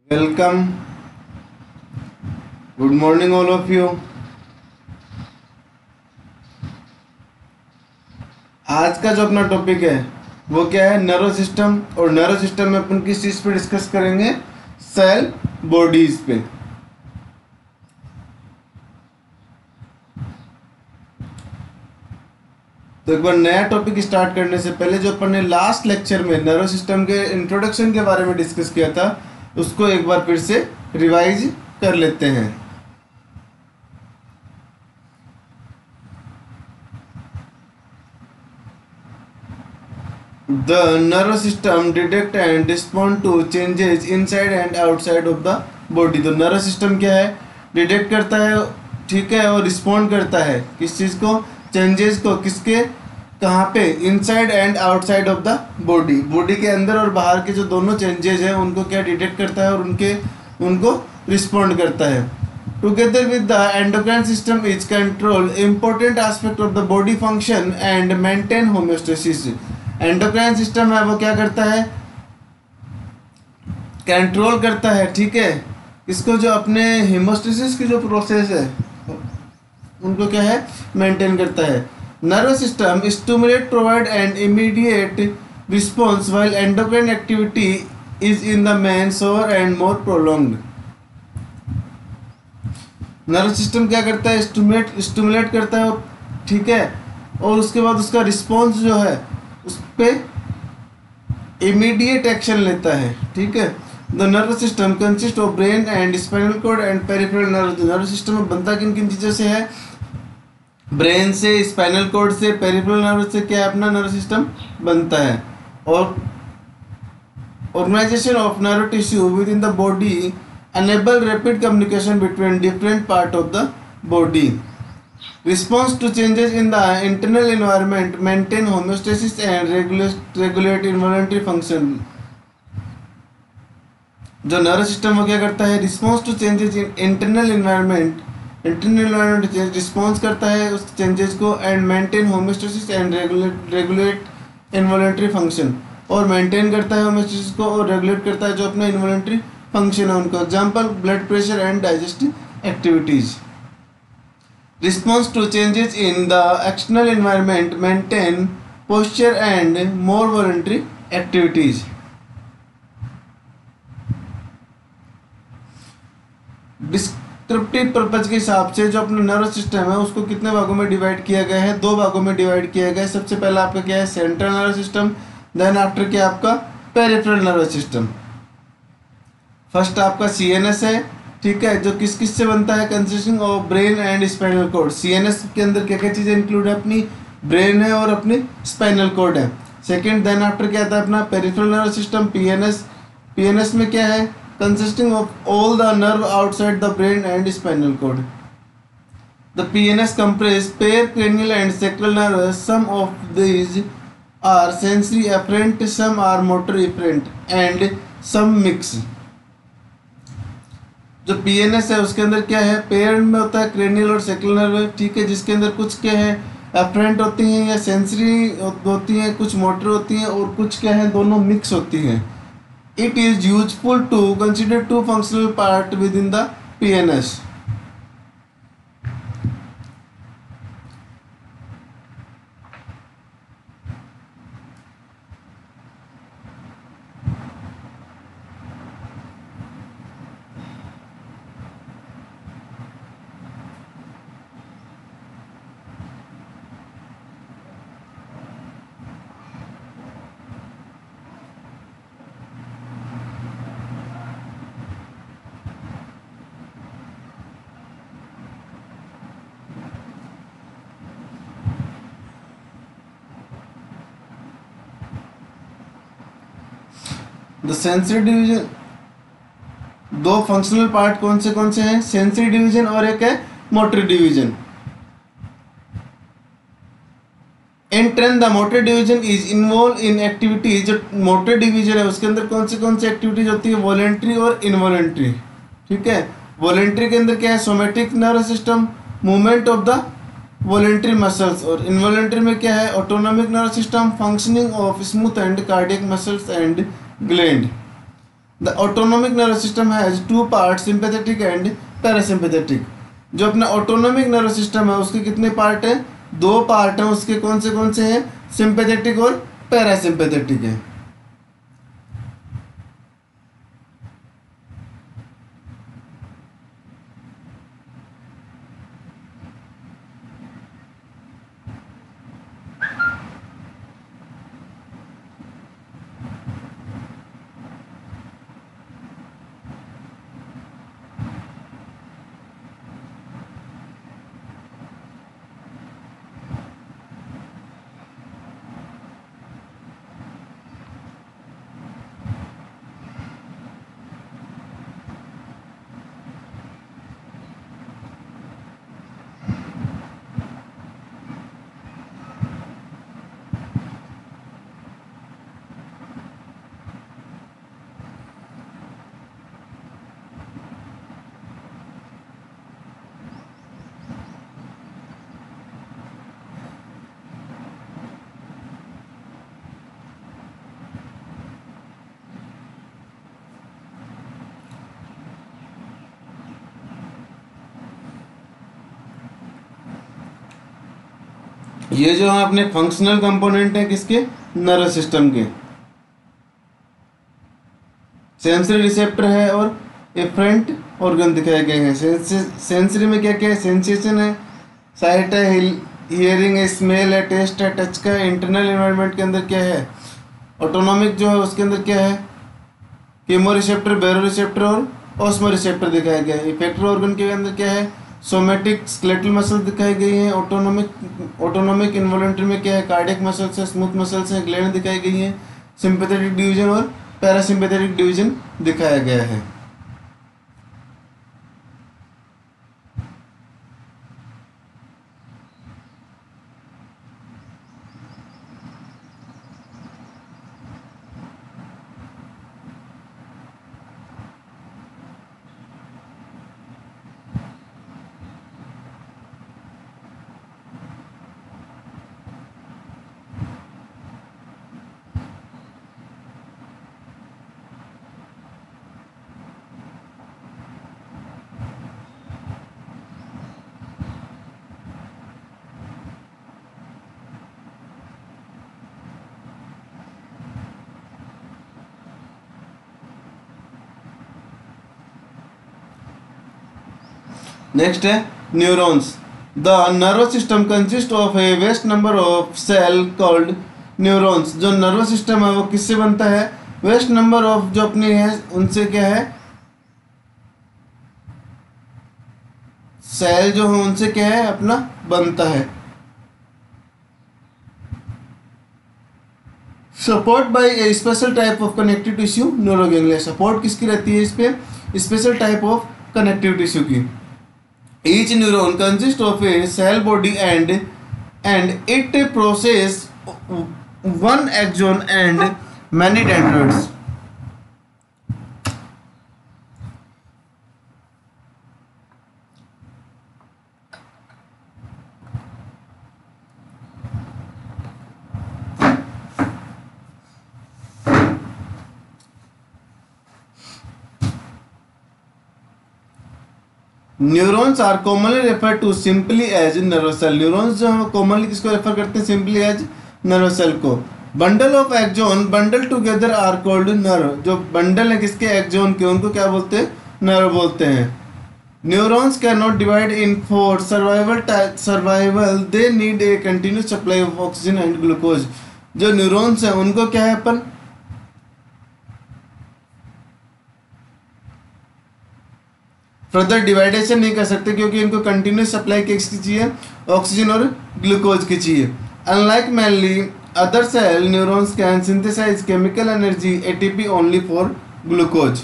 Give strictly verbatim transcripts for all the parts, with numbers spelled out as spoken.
Welcome. Good morning all of you. आज का जो अपना टॉपिक है वो क्या है? Nervous system. और नर्वस सिस्टम में अपन किस चीज़ पे डिस्कस करेंगे? सेल बॉडीज पे। तो एक बार नया टॉपिक स्टार्ट करने से पहले जो अपन ने लास्ट लेक्चर में नर्वस सिस्टम के इंट्रोडक्शन के बारे में डिस्कस किया था उसको एक बार फिर से रिवाइज कर लेते हैं। The nervous system detect and respond to changes inside and outside of the body। तो नर्वस सिस्टम क्या है? डिटेक्ट करता है, ठीक है, और रिस्पॉन्ड करता है किस चीज़ को? चेंजेस को। किसके? कहाँ पे? Inside and outside of the body. Body के अंदर और बाहर के जो दोनों चेंजेस हैं उनको क्या डिटेक्ट करता है और उनके उनको रिस्पॉन्ड करता है। Together with the endocrine system is control important aspect of the body function and maintain homeostasis. Endocrine system है वो क्या करता है? कंट्रोल करता है, ठीक है, इसको जो अपने हेमोस्टेसिस की जो प्रोसेस है उनको क्या है? मेंटेन करता है। Nervous system stimulate provide and immediate response while endocrine activity is in the main slower and more prolonged. Nervous system क्या करता है? स्टिमुलेट स्टिमुलेट करता है, ठीक है, और उसके बाद उसका रिस्पॉन्स जो है उस पर इमीडिएट एक्शन लेता है, ठीक है। The nervous system consist of brain and spinal cord and peripheral nerve. Nervous system में बनता किन किन चीज़ों से है? ब्रेन से, स्पाइनल कॉर्ड से, पेरिफेरल नर्व से क्या है अपना नर्वस सिस्टम बनता है। और organisation of nerve tissue within the body enable rapid communication between different part of the body. Response to changes in the internal environment, maintain homeostasis and regulate regulate involuntary function. जो nervous system वो क्या करता है? Response to changes in internal environment, internal environment response करता है उस changes को, and maintain homeostasis and regulate regulate involuntary function. और मेंटेन करता है होम्योस्टेसिस को और रेगुलेट करता है जो अपना इन्वॉलंटरी फंक्शन है उनको। Example blood pressure and digestive activities. Response to changes in the external environment, maintain posture and more voluntary activities. Descriptive purpose के हिसाब से जो अपना नर्वस सिस्टम है उसको कितने भागों में डिवाइड किया गया है? दो भागों में डिवाइड किया गया है। सबसे पहला आपका क्या है? Central nervous system. Then after क्या आपका? Peripheral nervous system. फर्स्ट आपका सी एन एस है, ठीक है, जो किस किस से बनता है? Consisting of brain and spinal cord. C N S के अंदर क्या क्या चीज़ें इंक्लूड है? अपनी ब्रेन है और अपनी स्पाइनल कॉर्ड है। सेकंड देन आफ्टर क्या आता है अपना? Peripheral nervous system, P N S. P N S में क्या है? Consisting of all the nerve outside the brain and spinal cord. The P N S compress pair cranial and sacral nerve. Some of these are sensory afferent, some are motor efferent and some mix. जो P N S है उसके अंदर क्या है? Pair में होता है cranial और सेक्रल नर्व, ठीक है, जिसके अंदर कुछ क्या है? एफरेंट होती हैं या सेंसरी होती हैं, कुछ मोटर होती हैं और कुछ क्या है? दोनों मिक्स होती हैं। It is useful to consider two functional part within the P N S. The sensory division, दो फंक्शनल पार्ट कौन से कौन से हैं? सेंसरी डिवीजन और एक है motor division. In turn the motor division is involve in activities. जो मोटर डिवीजन है उसके अंदर कौन से कौन से एक्टिविटीज होती है? वॉलेंट्री और इनवॉलेंट्री, ठीक है। वॉलेंट्री के अंदर क्या है? Somatic nervous system, movement of the voluntary muscles. और इनवॉलेंट्री में क्या है? Autonomic nervous system, functioning of smooth and cardiac muscles and gland. The autonomic nervous system has two part, sympathetic and parasympathetic. जो अपना ऑटोनोमिक नर्वस सिस्टम है उसके कितने part हैं? दो पार्ट हैं उसके। कौन से कौन से हैं? सिंपैथेटिक और पैरासिम्पैथेटिक है। ये जो है अपने फंक्शनल कंपोनेंट है किसके? नर्वस सिस्टम के। सेंसरी रिसेप्टर है और एफरेंट ऑर्गन दिखाए गए हैं। सेंसरी में क्या क्या है? सेंसेशन है, साइट है, हियरिंग है, स्मेल है, टेस्ट है, टच का है। इंटरनल एनवायरनमेंट के अंदर क्या है? ऑटोनॉमिक जो है उसके अंदर क्या है? कीमो रिसेप्टर, बैरो रिसेप्टर और ऑस्मो रिसेप्टर दिखाया गया है। इफेक्टर ऑर्गन के अंदर क्या है? सोमेटिक स्केलेटल मसल दिखाई गई हैं। ऑटोनोमिक ऑटोनोमिक इन्वॉल्यूंटरी में क्या है? कार्डियक मसल्स है, स्मूथ मसल्स हैं, ग्लैंड दिखाई गई हैं। सिंपैथेटिक डिवीजन और पैरासिम्पैथेटिक डिवीजन दिखाया गया है। नेक्स्ट है neurons. The nervous system consist of a vast number of cell called neurons. जो नर्वस सिस्टम है वो किससे बनता है? वेस्ट नंबर ऑफ जो अपनी है उनसे क्या है? सेल जो है उनसे क्या है? अपना बनता है। Support by a special type of connective tissue neuroglia. Support किसकी रहती है इस पे? Special type of connective tissue की। Each neuron consists of a cell body and and it process one axon and many dendrites. Neurons are commonly refer to simply as nervous cell. Neurons जो हम commonly किसको refer करते हैं? Simply as nervous cell को। Bundle of axon bundle together are called nerve. जो bundle है किसके? Axon के, उनको क्या बोलते हैं? नर्व बोलते हैं। Neurons can not divide in for survival survival they need a continuous supply of oxygen and glucose. जो न्यूरॉन्स हैं उनको क्या है अपन फर्दर डिवाइडेशन नहीं कर सकते क्योंकि इनको कंटिन्यूस सप्लाई किसकी चाहिए? ऑक्सीजन और ग्लूकोज की चाहिए। Unlike mainly other cell neurons can synthesise chemical energy ATP only for glucose.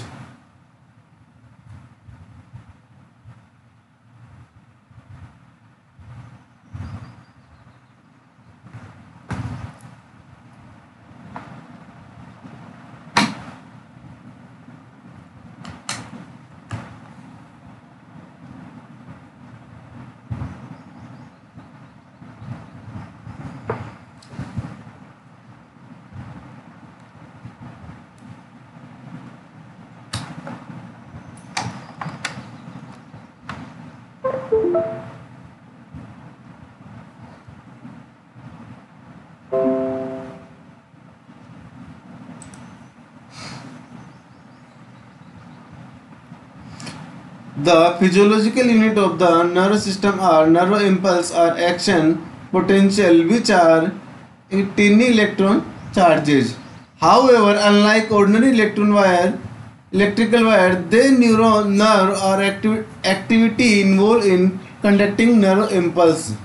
The physiological unit of the nervous system are nerve impulse or action potential, which are tiny electron charges. However, unlike ordinary electron wire, electrical wire, they neuron nerve or acti- activity involved in conducting nerve impulse.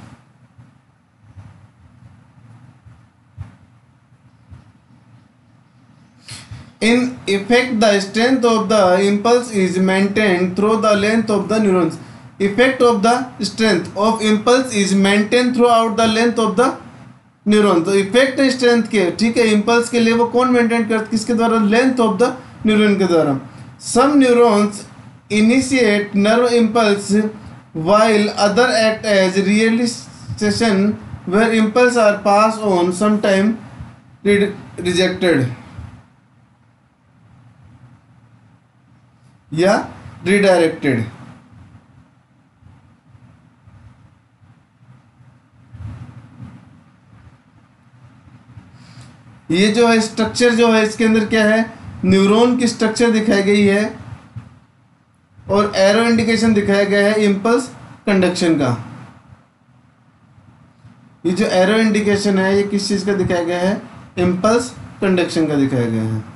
In effect, the strength of the impulse is maintained through the length of the neurons. Effect of the strength of impulse is maintained throughout the length of the neuron. तो effect है strength के, ठीक है, impulse के लिए वो कौन maintain करते, किसके द्वारा, लेंथ ऑफ द न्यूरॉन के द्वारा. Some neurons initiate nerve impulse while other act as realization where impulse are passed on, sometime re- rejected या redirected. ये जो है स्ट्रक्चर जो है इसके अंदर क्या है, न्यूरॉन की स्ट्रक्चर दिखाई गई है और एरो इंडिकेशन दिखाया गया है इम्पल्स कंडक्शन का. ये जो एरो इंडिकेशन है ये किस चीज़ का दिखाया गया है, इम्पल्स कंडक्शन का दिखाया गया है.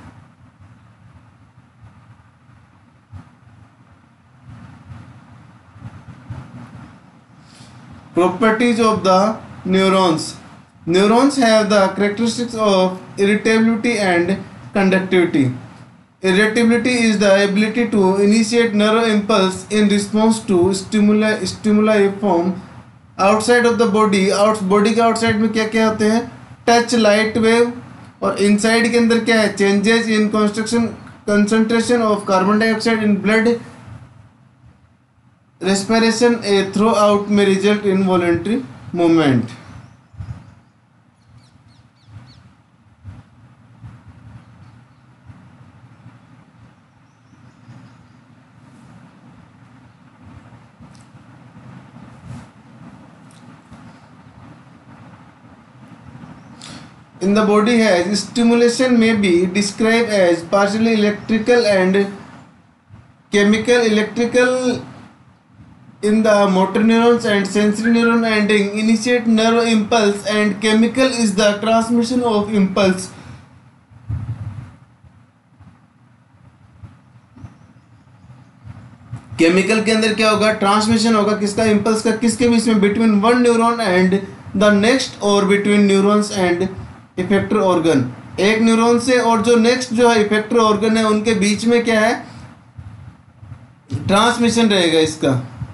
Properties of the neurons. Neurons have the characteristics of irritability and conductivity. Irritability is the ability to initiate nerve impulse in response to stimuli stimuli from outside of the body. Out body के outside में क्या क्या होते हैं, touch, light wave, और inside के अंदर क्या है, changes in construction concentration of carbon dioxide in blood. respiration a throughout may result in voluntary movement. In the body has stimulation may be described as partially electrical and chemical. Electrical in the motor neurons and sensory neuron ending initiate nerve impulse, and chemical is the transmission of impulse. Chemical के अंदर क्या होगा, transmission होगा किसका, impulse का, किसके बीच में, between one neuron and the next और between neurons and effector organ. एक न्यूरॉन से और जो नेक्स्ट जो है इफेक्टर ऑर्गन है उनके बीच में क्या है, ट्रांसमिशन रहेगा इसका.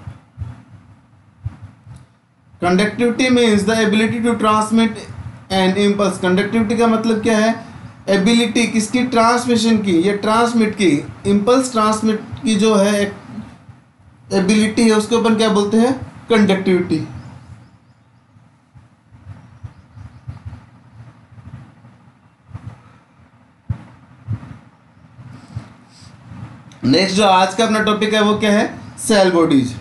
Conductivity means the ability to transmit an impulse. Conductivity का मतलब क्या है, एबिलिटी किसकी, ट्रांसमिशन की या ट्रांसमिट की. इम्पल्स ट्रांसमिट की जो है एबिलिटी है उसको अपन क्या बोलते हैं, कंडक्टिविटी. नेक्स्ट जो आज का अपना टॉपिक है वो क्या है, सेल बॉडीज.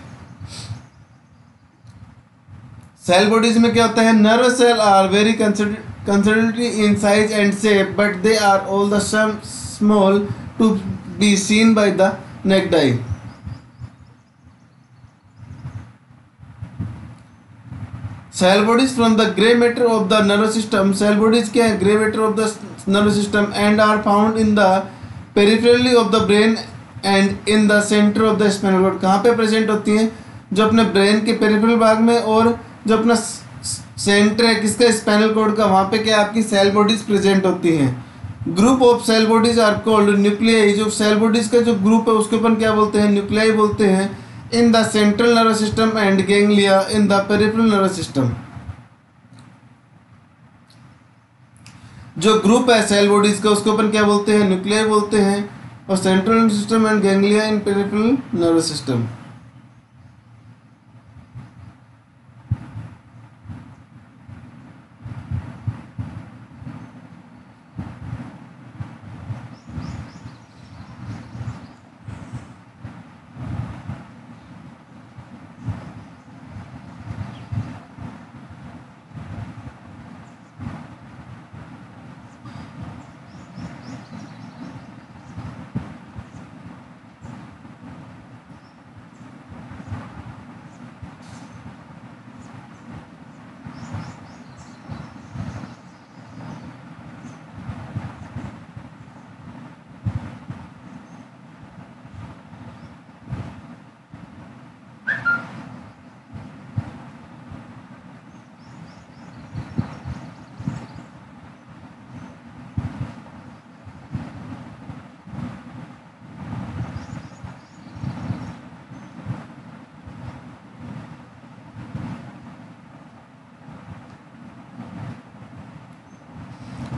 सेल बॉडीज में क्या होता है, nerve cell are very considerately in size and shape but they are all the some small to be seen by the naked eye. Cell bodies from the grey matter of the nerve system. Cell bodies क्या है, grey matter of the nerve system and are found in the peripherally of the brain and in the centre of the spinal cord. कहाँ पे present होती हैं, जो अपने brain के peripheral भाग में, और जो अपना सेंटर है किसका, स्पाइनल कॉर्ड का, वहाँ पे क्या आपकी सेल बॉडीज प्रेजेंट होती हैं. Group of cell bodies are called nuclei. जो सेल बॉडीज का जो ग्रुप है उसके अपन क्या बोलते हैं, न्यूक्लियाई बोलते हैं. In the central nervous system and ganglia in the peripheral nervous system. जो ग्रुप है सेल बॉडीज का उसको अपन क्या बोलते हैं, न्यूक्लियाई बोलते हैं. और central nervous system and ganglia in peripheral nervous system.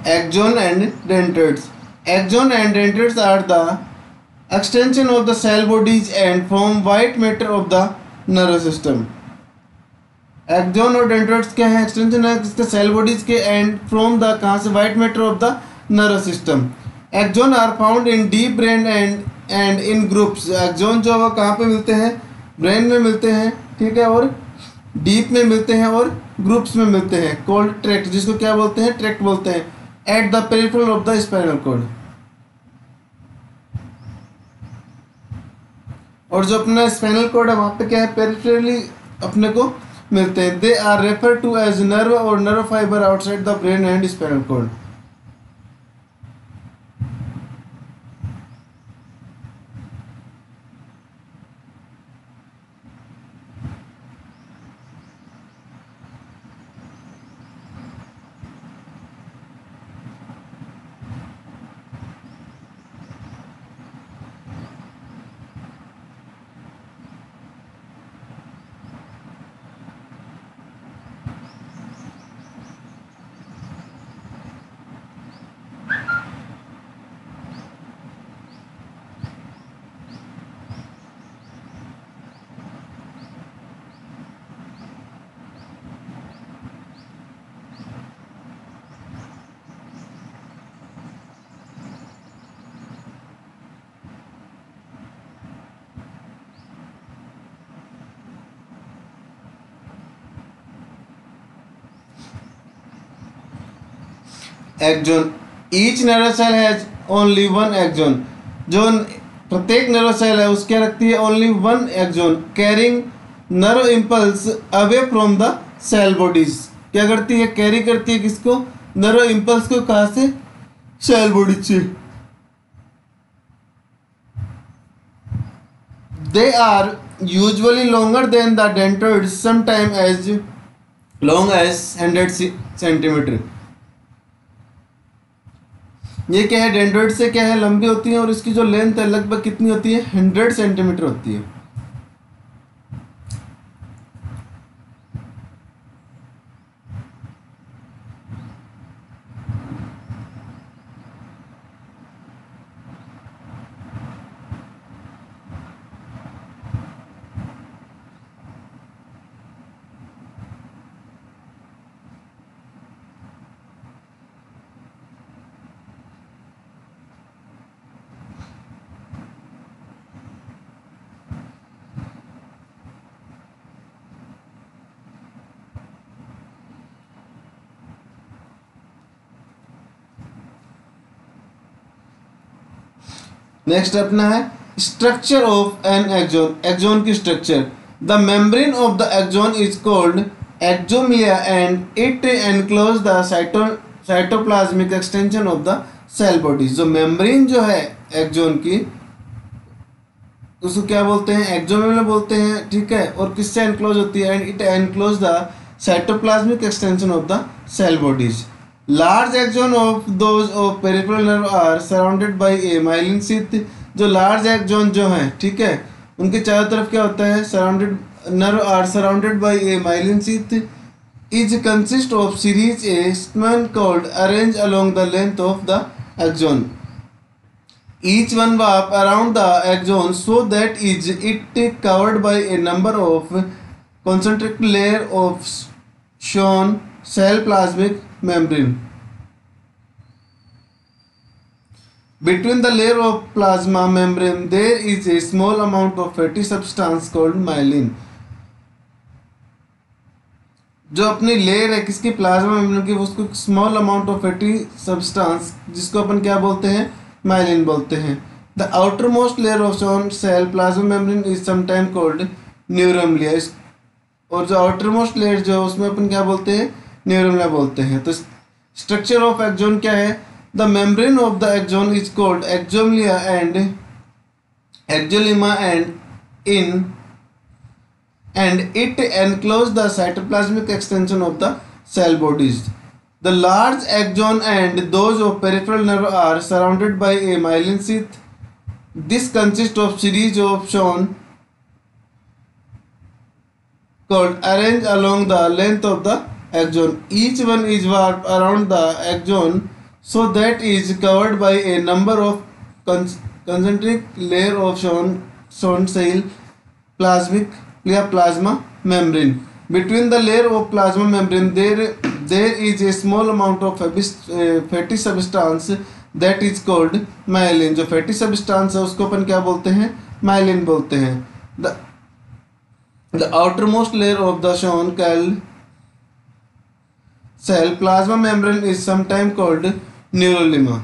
Axon and dendrites. Axon and dendrites are the extension of the cell bodies and form white matter of the nervous system. Axon और dendrites क्या है? Extension है इसके cell bodies के and from the कहाँ से? White matter of the nervous system. Axon are found in deep brain and and in groups. Axon जो है कहाँ पे मिलते हैं? ब्रेन में मिलते हैं, ठीक है, और डीप में मिलते हैं और ग्रुप्स में मिलते हैं. कोल्ड ट्रैक्ट, जिसको क्या बोलते हैं? ट्रैक्ट बोलते हैं. At the peripheral of the spinal cord. और जो अपना स्पाइनल कॉर्ड है वहाँ पे क्या है? पेरिफेरली अपने को मिलते हैं. They are refer to as nerve और nerve fibre outside the brain and spinal cord. Axon. Each nerve cell has only one axon. जो प्रत्येक नर्व सेल है उसके रखती है only one axon carrying nerve impulse away from the cell bodies. क्या करती है? कैरी करती है किसको? नर्व इम्पल्स को. कहाँ से? सेल बॉडी से. They are usually longer than the dendrites, sometime as long as hundred centimetre. ये क्या है? डेंड्राइट से क्या है? लंबी होती है और इसकी जो लेंथ है लगभग कितनी होती है? हंड्रेड सेंटीमीटर होती है. नेक्स्ट अपना है structure of an axon. Axon की structure. The membrane of the axon is called axolemma and it enclose the cyto cytoplasmic extension of the cell bodies. जो मेम्ब्रेन जो है एक्जोन की उसको क्या बोलते हैं? एक्जोमिया बोलते हैं, ठीक है. और किससे एनक्लोज होती है? And it enclose the cytoplasmic extension of the cell bodies. Large axon of those of peripheral nerve are surrounded by a myelin sheath. जो लार्ज एक्जोन जो हैं, ठीक है, उनके चारों तरफ क्या होता है? Surrounded nerve are surrounded by a myelin sheath. Is consist of series a stamen called arrange along the length of the axon. Each one wrap around the axon so that is it covered by a number of concentric layer of shown cell plasmic membrane. Between the layer of plasma membrane there is a small amount of fatty substance called myelin. जो अपनी layer है किसकी plasma membrane की, उसको small amount of fatty substance जिसको अपन क्या बोलते हैं, माइलिन बोलते हैं. The outermost layer of Schwann cell plasma membrane is sometime called neurilemma. और जो आउटर मोस्ट लेयर जो है उसमें अपन क्या बोलते हैं, न्यूरमलिया बोलते हैं. तो स्ट्रक्चर ऑफ एक्सोन क्या है, the membrane of the axon is called axolemma and axolemma and in and it encloses the cytoplasmic extension of the cell bodies. The large axon and those of peripheral nerve are surrounded by a myelin sheath. This consists of series of shown called arranged along the length of the axon. Each one is wrapped around the axon so that is covered by a number of con- concentric layer of shown shown cell plasmic या plasma membrane. Between the layer of plasma membrane there there is a small amount of fatty substance that is called myelin. जो fatty substance है उसको अपन क्या बोलते हैं, myelin बोलते हैं. the the outermost layer of the shown cell cell plasma membrane is sometimes called neurolima.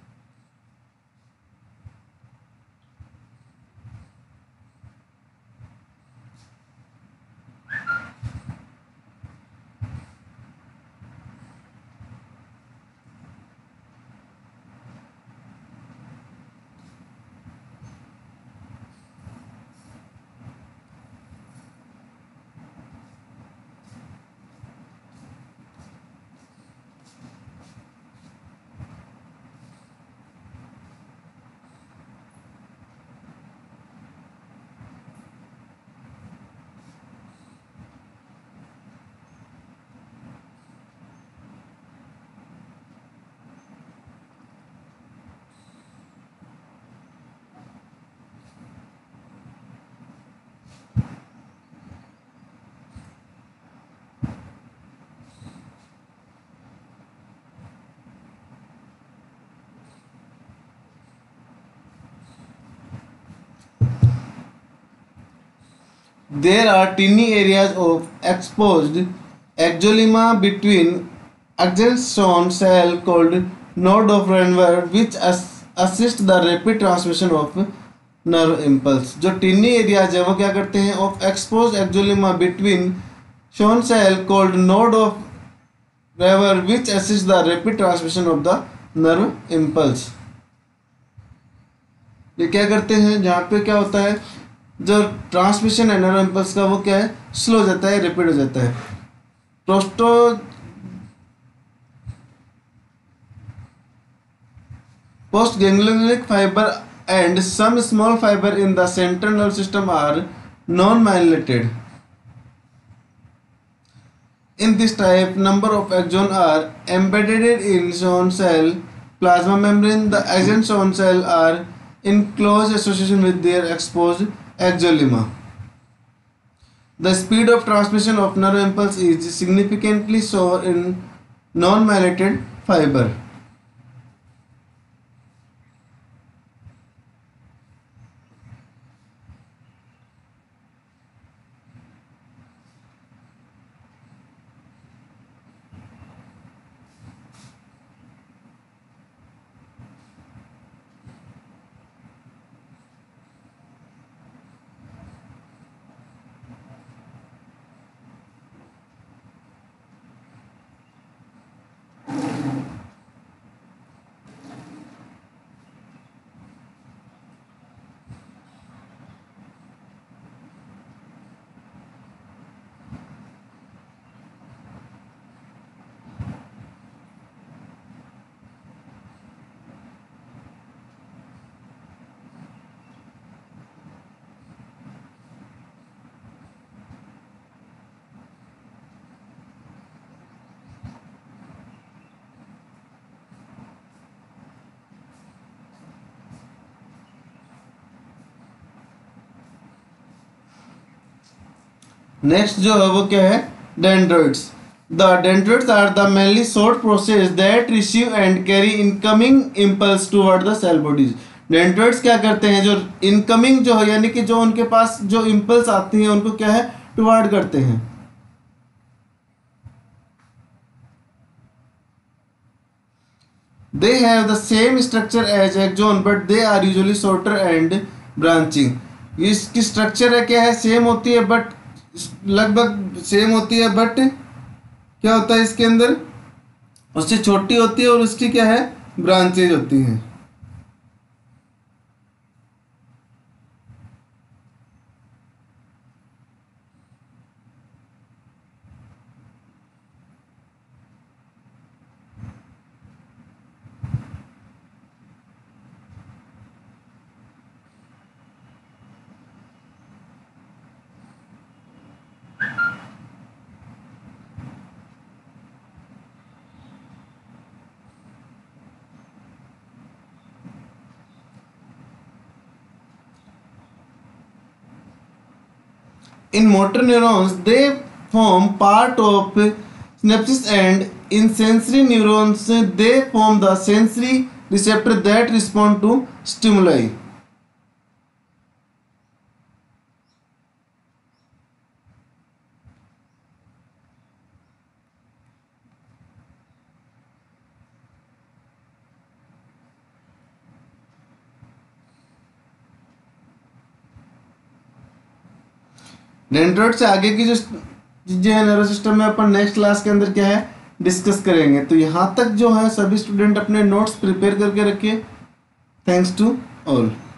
There are tiny areas of exposed axonema between axon cell called node of Renwer which as, assist the rapid transmission of nerve impulse. जो टिनी areas है वो क्या करते हैं, of expose axolemma between Schwann cell called node of रेवर which assist the rapid transmission of the nerve impulse. ये क्या करते हैं, जहाँ पे क्या होता है जो ट्रांसमिशन है नर्व इम्पल्स का वो क्या है, स्लो हो जाता है, रैपिड हो जाता है. प्रोस्टो postganglionic fibre and some small fiber in the central nervous system are non-myelinated. In this type, number of axons are embedded in shown cell plasma membrane. The axon shown cell are in close association with their exposed axonema. The speed of transmission of nerve impulse is significantly slower in non-myelinated fiber. Next जो है वो क्या है, dendrites. The dendrites are the mainly short process that receive and carry incoming impulse toward the cell bodies. Dendrites क्या करते हैं, जो incoming जो है यानी कि जो उनके पास जो इम्पल्स आती हैं उनको क्या है, टुवर्ड करते हैं. They have the same structure as axon but they are usually shorter and branching. इसकी स्ट्रक्चर है क्या है, सेम होती है बट लगभग सेम होती है बट क्या होता है इसके अंदर, उससे छोटी होती है और उसकी क्या है, ब्रांचेज होती हैं. In motor neurons, they form part of synapses, and in sensory neurons, they form the sensory receptor that respond to stimuli. Dendrite से आगे की जो चीज़ें हैं नर्वस सिस्टम में अपन नेक्स्ट क्लास के अंदर क्या है डिस्कस करेंगे। तो यहाँ तक जो है सभी स्टूडेंट अपने नोट्स प्रिपेयर करके रखिए। Thanks to all.